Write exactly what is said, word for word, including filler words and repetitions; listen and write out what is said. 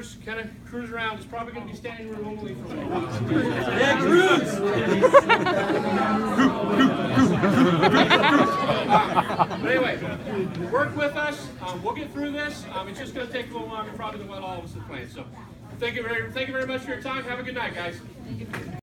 drivers kind of cruise around. It's probably going to be standing room only for a little while. Yeah, cruise! But anyway, work with us. Um, we'll get through this. Um, it's just going to take a little longer probably than what all of us had planned. So thank you very, thank you very much for your time. Have a good night, guys.